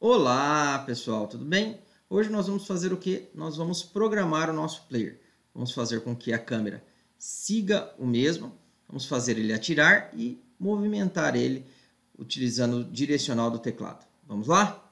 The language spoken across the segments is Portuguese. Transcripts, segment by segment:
Olá, pessoal, tudo bem? Hoje nós vamos fazer o quê? Nós vamos programar o nosso player. Vamos fazer com que a câmera siga o mesmo, vamos fazer ele atirar e movimentar ele utilizando o direcional do teclado. Vamos lá?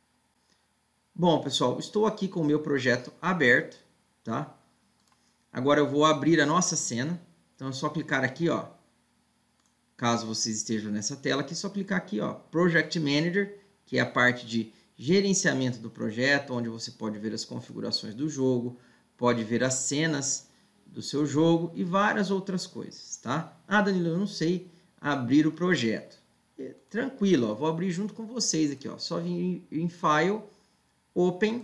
Bom, pessoal, estou aqui com o meu projeto aberto, tá? Agora eu vou abrir a nossa cena. Então é só clicar aqui, ó. Caso vocês estejam nessa tela aqui, é só clicar aqui, ó, Project Manager, que é a parte de gerenciamento do projeto, onde você pode ver as configurações do jogo, pode ver as cenas do seu jogo e várias outras coisas, tá? Ah, Danilo, eu não sei abrir o projeto. Tranquilo, ó, vou abrir junto com vocês aqui, ó. Só vir em File, Open,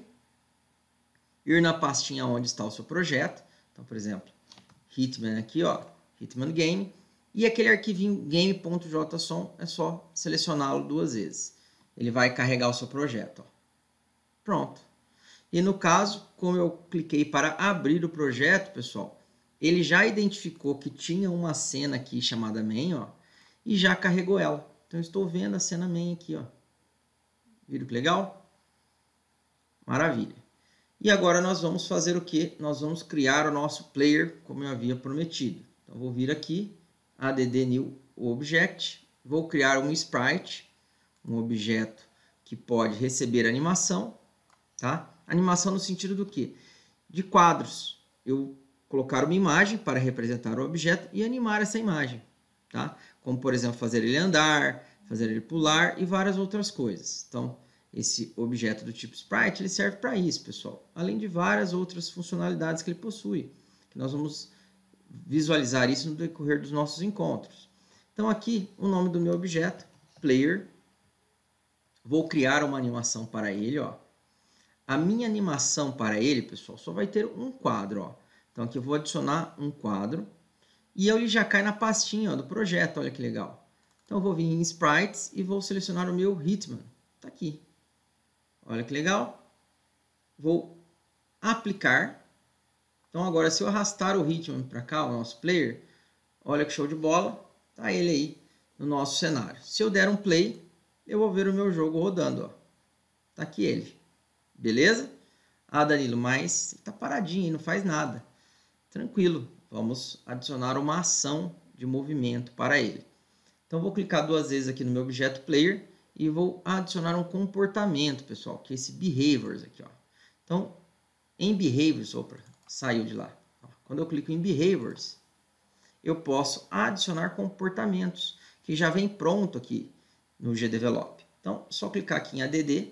ir na pastinha onde está o seu projeto. Então, por exemplo, Hitman aqui, ó, Hitman Game. E aquele arquivinho game.json é só selecioná-lo 2 vezes. Ele vai carregar o seu projeto. Ó. Pronto. E no caso, como eu cliquei para abrir o projeto, pessoal, ele já identificou que tinha uma cena aqui chamada main, ó, e já carregou ela. Então, eu estou vendo a cena main aqui. Ó. Viram que legal? Maravilha. E agora nós vamos fazer o quê? Nós vamos criar o nosso player, como eu havia prometido. Então, eu vou vir aqui, add new object, vou criar um sprite, um objeto que pode receber animação, tá? Animação no sentido do quê? De quadros. Eu colocar uma imagem para representar o objeto e animar essa imagem, tá? Como, por exemplo, fazer ele andar, fazer ele pular e várias outras coisas. Então, esse objeto do tipo sprite, ele serve para isso, pessoal. Além de várias outras funcionalidades que ele possui, que nós vamos visualizar isso no decorrer dos nossos encontros. Então, aqui, o nome do meu objeto, player. Vou criar uma animação para ele, ó. A minha animação para ele, pessoal, só vai ter um quadro, ó. Então, aqui eu vou adicionar um quadro e ele já cai na pastinha, ó, do projeto, olha que legal. Então, eu vou vir em Sprites e vou selecionar o meu Hitman. Tá aqui. Olha que legal. Vou aplicar. Então, agora, se eu arrastar o Hitman para cá, o nosso player, olha que show de bola, tá ele aí no nosso cenário. Se eu der um play, eu vou ver o meu jogo rodando, ó. Tá aqui ele. Beleza? Ah, Danilo, mas tá paradinho, não faz nada. Tranquilo, vamos adicionar uma ação de movimento para ele. Então, vou clicar 2 vezes aqui no meu objeto player e vou adicionar um comportamento, pessoal, que é esse behaviors aqui, ó. Então, em behaviors, opa, saiu de lá. Quando eu clico em behaviors, eu posso adicionar comportamentos, que já vem pronto aqui no GDevelop. Então, só clicar aqui em ADD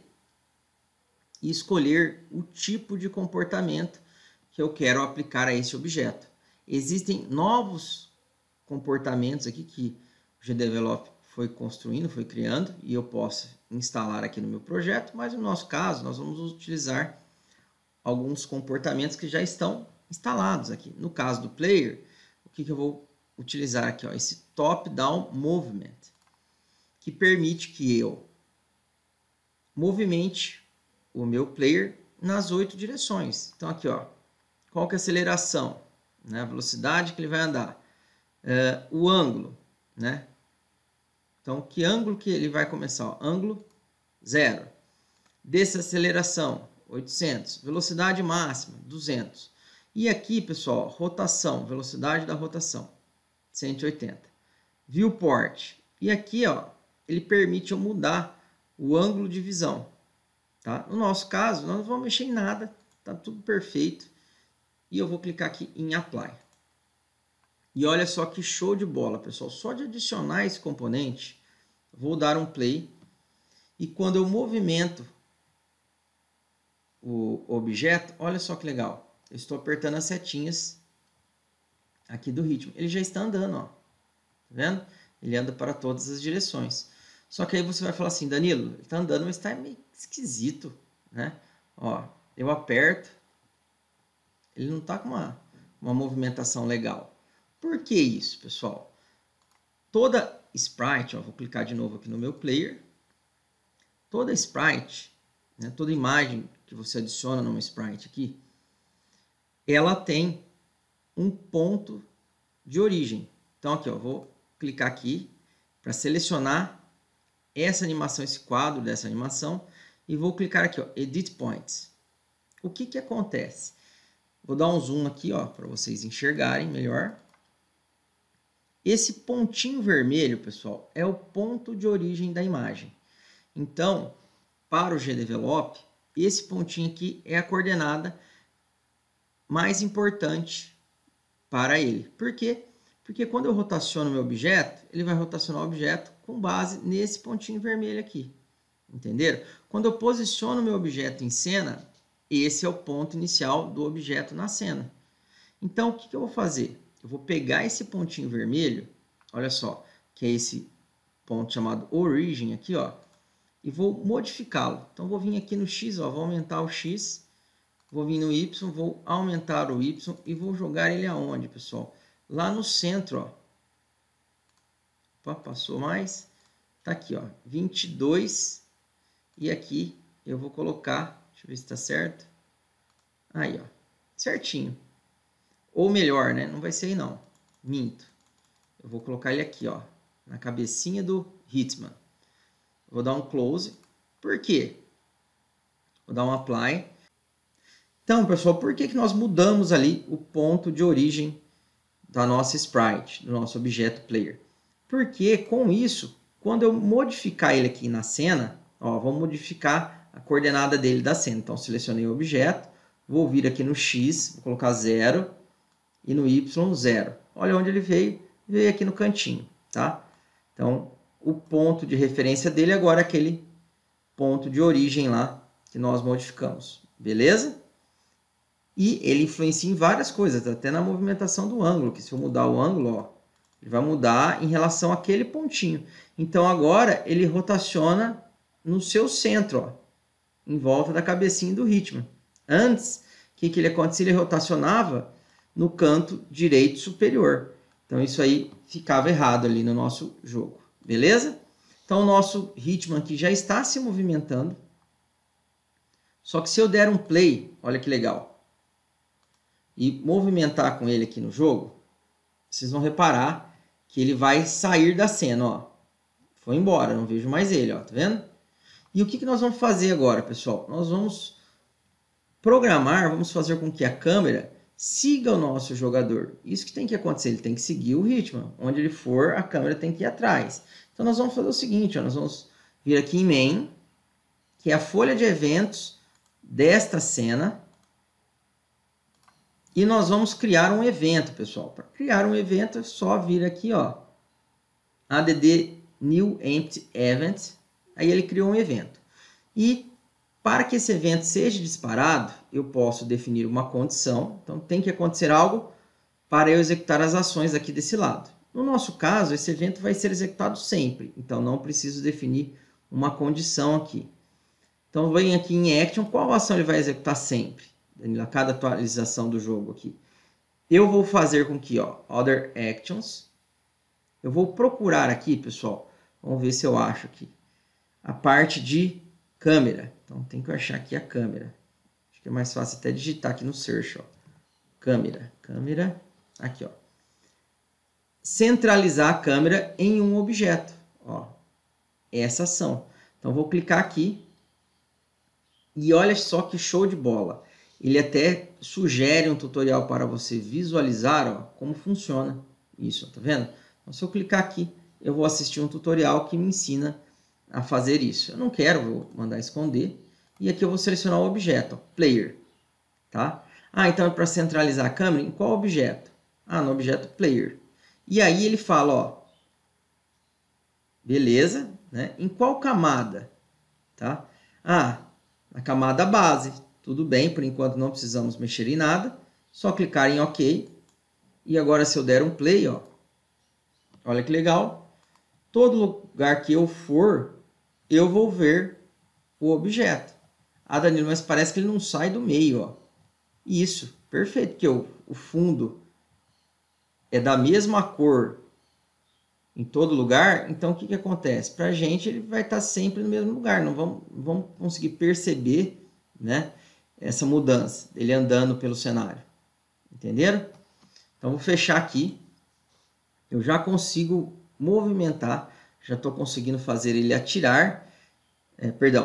e escolher o tipo de comportamento que eu quero aplicar a esse objeto. Existem novos comportamentos aqui que o GDevelop foi construindo, foi criando, e eu posso instalar aqui no meu projeto, mas no nosso caso, nós vamos utilizar alguns comportamentos que já estão instalados aqui. No caso do player, o que eu vou utilizar aqui? Ó, esse top-down movement, que permite que eu movimente o meu player nas 8 direções. Então, aqui, ó, qual que é a aceleração? Né? A velocidade que ele vai andar. O ângulo, né? Então, que ângulo que ele vai começar? Ó, ângulo 0. Desaceleração, 800. Velocidade máxima, 200. E aqui, pessoal, rotação, velocidade da rotação, 180. Viewport. E aqui, ó, ele permite eu mudar o ângulo de visão. Tá? No nosso caso, nós não vamos mexer em nada, tá tudo perfeito. E eu vou clicar aqui em Apply. E olha só que show de bola, pessoal. Só de adicionar esse componente, vou dar um play. E quando eu movimento o objeto, olha só que legal. Eu estou apertando as setinhas aqui do ritmo. Ele já está andando, ó. Tá vendo? Ele anda para todas as direções. Só que aí você vai falar assim, Danilo, ele está andando, mas está meio esquisito, né? Ó, eu aperto, ele não está com uma movimentação legal. Por que isso, pessoal? Toda sprite, ó, vou clicar de novo aqui no meu player, toda sprite, né, toda imagem que você adiciona numa sprite aqui, ela tem um ponto de origem. Então, aqui, ó, vou clicar aqui para selecionar essa animação, esse quadro dessa animação, e vou clicar aqui, ó, Edit Points. O que que acontece? Vou dar um zoom aqui, ó, para vocês enxergarem melhor. Esse pontinho vermelho, pessoal, é o ponto de origem da imagem. Então, para o GDevelop, esse pontinho aqui é a coordenada mais importante para ele. Por quê? Porque quando eu rotaciono meu objeto, ele vai rotacionar o objeto com base nesse pontinho vermelho aqui. Entenderam? Quando eu posiciono meu objeto em cena, esse é o ponto inicial do objeto na cena. Então, o que eu vou fazer? Eu vou pegar esse pontinho vermelho, olha só, que é esse ponto chamado Origin aqui, ó, e vou modificá-lo. Então, vou vir aqui no X, ó, vou aumentar o X, vou vir no Y, vou aumentar o Y e vou jogar ele aonde, pessoal? Lá no centro, ó. Opa, passou mais. Tá aqui, ó, 22. E aqui eu vou colocar, deixa eu ver se está certo. Aí, ó, certinho. Ou melhor, né? Não vai ser aí não. Minto. Eu vou colocar ele aqui, ó, na cabecinha do Hitman. Vou dar um close. Por quê? Vou dar um apply. Então, pessoal, por que nós mudamos ali o ponto de origem da nossa sprite, do nosso objeto player? Porque com isso, quando eu modificar ele aqui na cena, ó, vou modificar a coordenada dele da cena. Então, selecionei o objeto, vou vir aqui no X, vou colocar 0 e no Y 0. Olha onde ele veio aqui no cantinho, tá? Então, o ponto de referência dele agora é aquele ponto de origem lá que nós modificamos, beleza? E ele influencia em várias coisas, até na movimentação do ângulo, que se eu mudar o ângulo, ó, ele vai mudar em relação àquele pontinho. Então, agora, ele rotaciona no seu centro, ó, em volta da cabecinha do Hitman. Antes, o que ele acontecia? Ele rotacionava no canto direito superior. Então, isso aí ficava errado ali no nosso jogo. Beleza? Então, o nosso Hitman aqui já está se movimentando. Só que se eu der um play, olha que legal, e movimentar com ele aqui no jogo, vocês vão reparar que ele vai sair da cena, ó. Foi embora, não vejo mais ele, ó, tá vendo? E o que nós vamos fazer agora, pessoal? Nós vamos programar, vamos fazer com que a câmera siga o nosso jogador. Isso que tem que acontecer, ele tem que seguir o Hitman. Onde ele for, a câmera tem que ir atrás. Então, nós vamos fazer o seguinte, ó, nós vamos vir aqui em Main, que é a folha de eventos desta cena, e nós vamos criar um evento, pessoal. Para criar um evento, é só vir aqui, ó, add new empty event, aí ele criou um evento. E para que esse evento seja disparado, eu posso definir uma condição. Então, tem que acontecer algo para eu executar as ações aqui desse lado. No nosso caso, esse evento vai ser executado sempre. Então, não preciso definir uma condição aqui. Então, vem aqui em Action, qual ação ele vai executar sempre? A cada atualização do jogo aqui. Eu vou fazer com que, ó, Other Actions. Eu vou procurar aqui, pessoal. Vamos ver se eu acho aqui. A parte de câmera. Então, tem que achar aqui a câmera. Acho que é mais fácil até digitar aqui no search, ó. Câmera. Câmera. Aqui, ó. Centralizar a câmera em um objeto. Ó. Essa ação. Então, vou clicar aqui. E olha só que show de bola. Ele até sugere um tutorial para você visualizar, ó, como funciona isso. Tá vendo? Então, se eu clicar aqui, eu vou assistir um tutorial que me ensina a fazer isso. Eu não quero, vou mandar esconder. E aqui eu vou selecionar o objeto, ó, Player. Tá? Ah, então é para centralizar a câmera em qual objeto? Ah, no objeto Player. E aí ele fala, ó, beleza, né? Em qual camada? Tá? Ah, na camada base. Tudo bem, por enquanto não precisamos mexer em nada. Só clicar em OK. E agora se eu der um play, ó, olha que legal. Todo lugar que eu for, eu vou ver o objeto. Ah, Danilo, mas parece que ele não sai do meio, ó. Isso, perfeito, porque o fundo é da mesma cor em todo lugar. Então, o que acontece? Para a gente, ele vai estar sempre no mesmo lugar. Não vamos conseguir perceber, né, essa mudança, ele andando pelo cenário. Entenderam? Então, vou fechar aqui. Eu já consigo movimentar, já estou conseguindo fazer ele atirar. Perdão,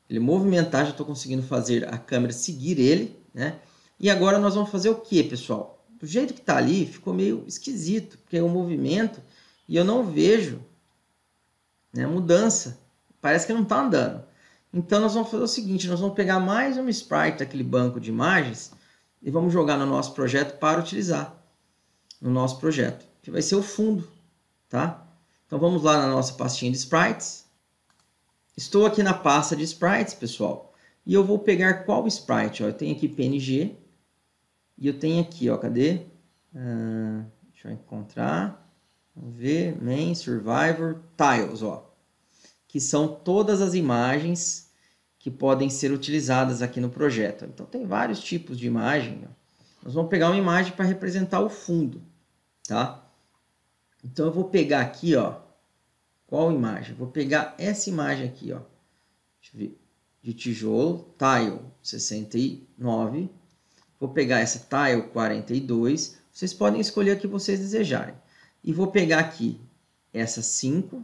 ele movimentar, já estou conseguindo fazer a câmera seguir ele, né? E agora nós vamos fazer o que, pessoal? Do jeito que está ali, ficou meio esquisito, porque é um movimento e eu não vejo, né, mudança. Parece que não está andando. Então nós vamos fazer o seguinte, nós vamos pegar mais um sprite daquele banco de imagens e vamos jogar no nosso projeto para utilizar no nosso projeto, que vai ser o fundo, tá? Então vamos lá na nossa pastinha de sprites. Estou aqui na pasta de sprites, pessoal, e eu vou pegar qual sprite? Ó, eu tenho aqui PNG e eu tenho aqui, ó, cadê? Deixa eu encontrar. Vamos ver, main, survivor, tiles, ó, que são todas as imagens que podem ser utilizadas aqui no projeto. Então tem vários tipos de imagem. Ó. Nós vamos pegar uma imagem para representar o fundo, tá? Então eu vou pegar aqui, ó, qual imagem? Vou pegar essa imagem aqui, ó. Deixa eu ver, de tijolo, tile 69. Vou pegar essa tile 42. Vocês podem escolher a que vocês desejarem. E vou pegar aqui essa 5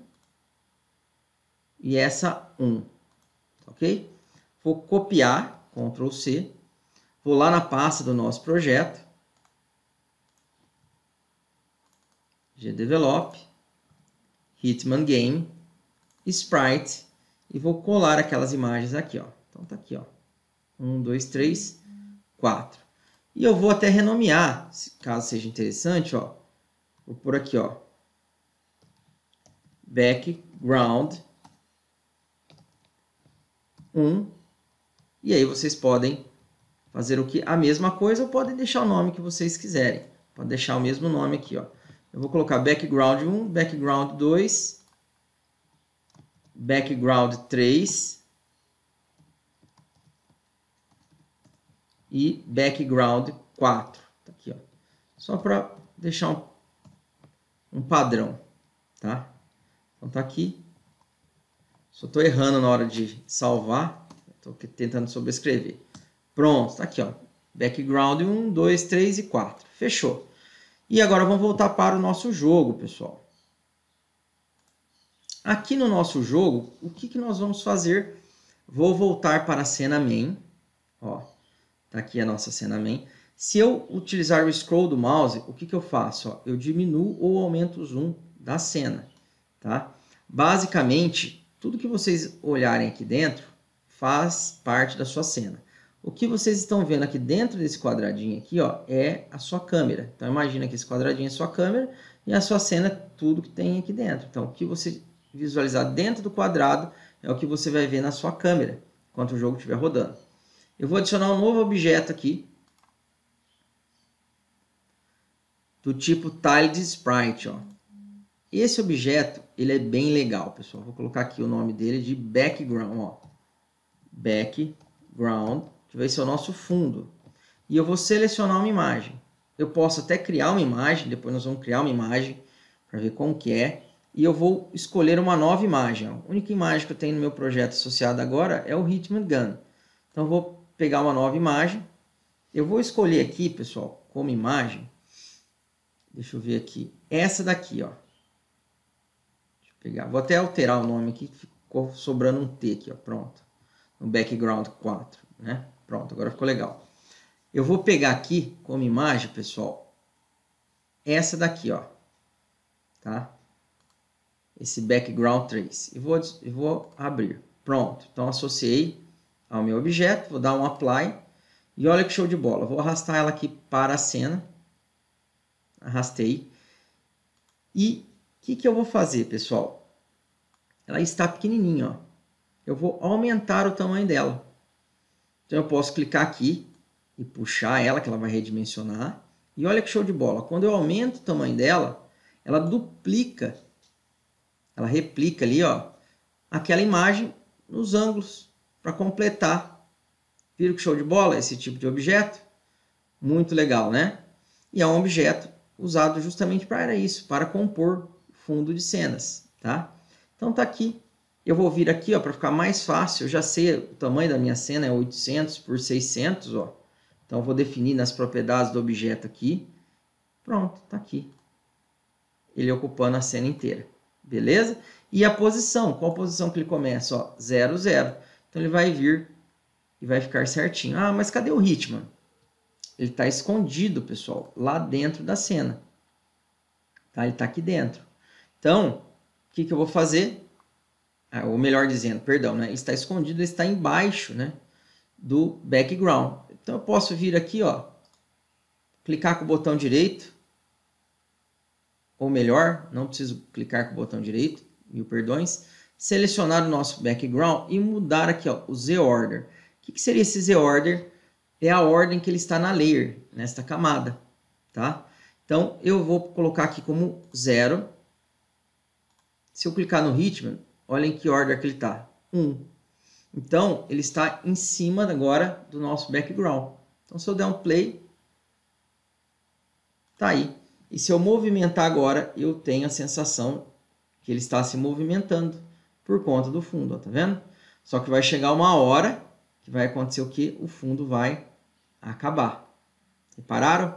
e essa 1, ok? Vou copiar, Ctrl C, vou lá na pasta do nosso projeto, gdevelop, Hitman Game, Sprite, e vou colar aquelas imagens aqui, ó. Então tá aqui, ó. 1, 2, 3, 4. E eu vou até renomear, caso seja interessante, ó. Vou por aqui, ó. Background 1. E aí vocês podem fazer o que? A mesma coisa ou podem deixar o nome que vocês quiserem. Pode deixar o mesmo nome aqui, ó. Eu vou colocar background 1, background 2, background 3 e background 4. Tá aqui, ó. Só para deixar um padrão, tá? Então tá aqui. Só estou errando na hora de salvar. Estou tentando sobrescrever. Pronto, tá aqui, ó. Background 1, 2, 3 e 4. Fechou. E agora vamos voltar para o nosso jogo, pessoal. Aqui no nosso jogo, o que nós vamos fazer? Vou voltar para a cena main. Ó, tá aqui a nossa cena main. Se eu utilizar o scroll do mouse, o que eu faço? Ó, eu diminuo ou aumento o zoom da cena, tá? Basicamente, tudo que vocês olharem aqui dentro faz parte da sua cena. O que vocês estão vendo aqui dentro desse quadradinho aqui, ó, é a sua câmera. Então, imagina que esse quadradinho é a sua câmera e a sua cena é tudo que tem aqui dentro. Então, o que você visualizar dentro do quadrado é o que você vai ver na sua câmera, enquanto o jogo estiver rodando. Eu vou adicionar um novo objeto aqui, do tipo Tiled Sprite, ó. Esse objeto, ele é bem legal, pessoal. Vou colocar aqui o nome dele de Background, ó. Background, que vai ser o nosso fundo. E eu vou selecionar uma imagem. Eu posso até criar uma imagem, depois nós vamos criar uma imagem para ver como que é. E eu vou escolher uma nova imagem. Ó. A única imagem que eu tenho no meu projeto associado agora é o Hitman Gun. Então eu vou pegar uma nova imagem. Eu vou escolher aqui, pessoal, como imagem. Deixa eu ver aqui. Essa daqui, ó. Pegar. Vou até alterar o nome aqui, ficou sobrando um T aqui, ó, pronto. No background 4, né? Pronto, agora ficou legal. Eu vou pegar aqui como imagem, pessoal, essa daqui, ó, tá? Esse background 3. E vou abrir. Pronto, então associei ao meu objeto, vou dar um apply e olha que show de bola. Vou arrastar ela aqui para a cena. Arrastei. E o que eu vou fazer, pessoal? Ela está pequenininha, ó. Eu vou aumentar o tamanho dela. Então eu posso clicar aqui e puxar ela, que ela vai redimensionar. E olha que show de bola. Quando eu aumento o tamanho dela, ela duplica, ela replica ali, ó, aquela imagem nos ângulos para completar. Viram que show de bola esse tipo de objeto? Muito legal, né? E é um objeto usado justamente para isso, para compor fundo de cenas, tá? Então tá aqui. Eu vou vir aqui, ó, para ficar mais fácil. Eu já sei o tamanho da minha cena, é 800 por 600, ó. Então eu vou definir nas propriedades do objeto aqui. Pronto, tá aqui. Ele ocupando a cena inteira. Beleza? E a posição, qual posição que ele começa? Ó, 0, 0. Então ele vai vir e vai ficar certinho. Ah, mas cadê o Hitman? Ele está escondido, pessoal, lá dentro da cena. Tá? Ele está aqui dentro. Então, o que eu vou fazer? Ou melhor dizendo, perdão, né? Ele está escondido, ele está embaixo, né, do background. Então eu posso vir aqui, ó, clicar com o botão direito, ou melhor, não preciso clicar com o botão direito, mil perdões, selecionar o nosso background e mudar aqui, ó, o Z-Order. O que seria esse Z-Order? É a ordem que ele está na layer, nesta camada, tá? Então eu vou colocar aqui como 0. Se eu clicar no Hitman, olha em que ordem que ele está. 1. Então, ele está em cima agora do nosso background. Então, se eu der um play, tá aí. E se eu movimentar agora, eu tenho a sensação que ele está se movimentando por conta do fundo, ó, tá vendo? Só que vai chegar uma hora que vai acontecer o quê? O fundo vai acabar. Repararam?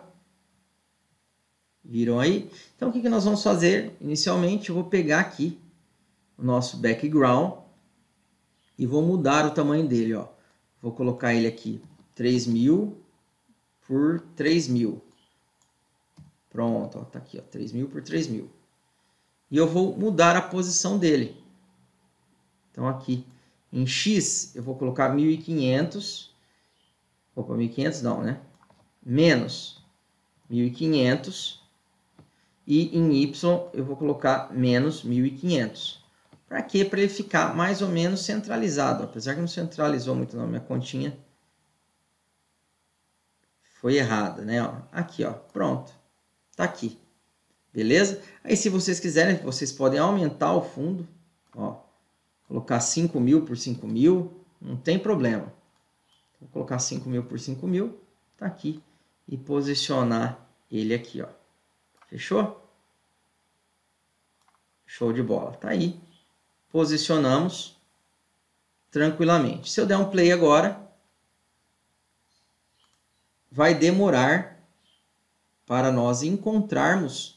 Viram aí? Então, o que nós vamos fazer? Inicialmente, eu vou pegar aqui o nosso background e vou mudar o tamanho dele, ó. Vou colocar ele aqui 3000 por 3000. Pronto, ó, tá aqui, ó, 3000 por 3000. E eu vou mudar a posição dele. Então aqui em X eu vou colocar 1500. Opa, 1500 não, né? Menos 1500. E em Y eu vou colocar menos 1500. Para quê? Para ele ficar mais ou menos centralizado. Apesar que não centralizou muito na minha continha. Foi errada, né? Ó, aqui, ó. Pronto. Tá aqui. Beleza? Aí se vocês quiserem, vocês podem aumentar o fundo. Ó. Colocar 5000 por 5000. Não tem problema. Vou colocar 5000 por 5000. Tá aqui. E posicionar ele aqui, ó. Fechou? Show de bola. Tá aí. Posicionamos tranquilamente. Se eu der um play agora, vai demorar para nós encontrarmos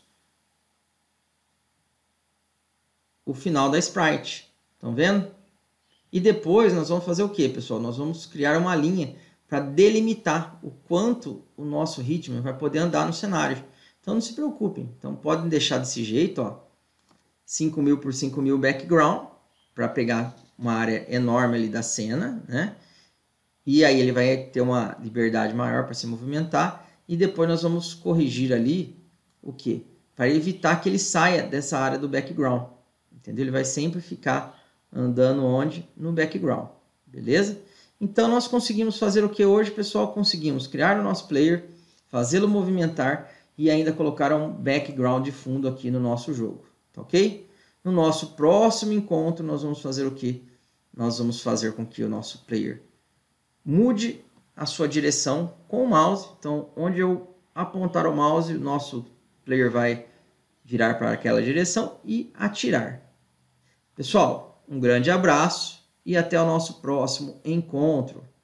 o final da sprite. Estão vendo? E depois nós vamos fazer o que, pessoal? Nós vamos criar uma linha para delimitar o quanto o nosso Hitman vai poder andar no cenário. Então não se preocupem. Então podem deixar desse jeito, ó. 5000 por 5000 background, para pegar uma área enorme ali da cena, né? E aí ele vai ter uma liberdade maior para se movimentar. E depois nós vamos corrigir ali o quê? Para evitar que ele saia dessa área do background. Entendeu? Ele vai sempre ficar andando onde? No background. Beleza? Então nós conseguimos fazer o que hoje, pessoal? Conseguimos criar o nosso player, fazê-lo movimentar e ainda colocar um background de fundo aqui no nosso jogo. Ok? No nosso próximo encontro, nós vamos fazer o que? Nós vamos fazer com que o nosso player mude a sua direção com o mouse. Então, onde eu apontar o mouse, o nosso player vai virar para aquela direção e atirar. Pessoal, um grande abraço e até o nosso próximo encontro.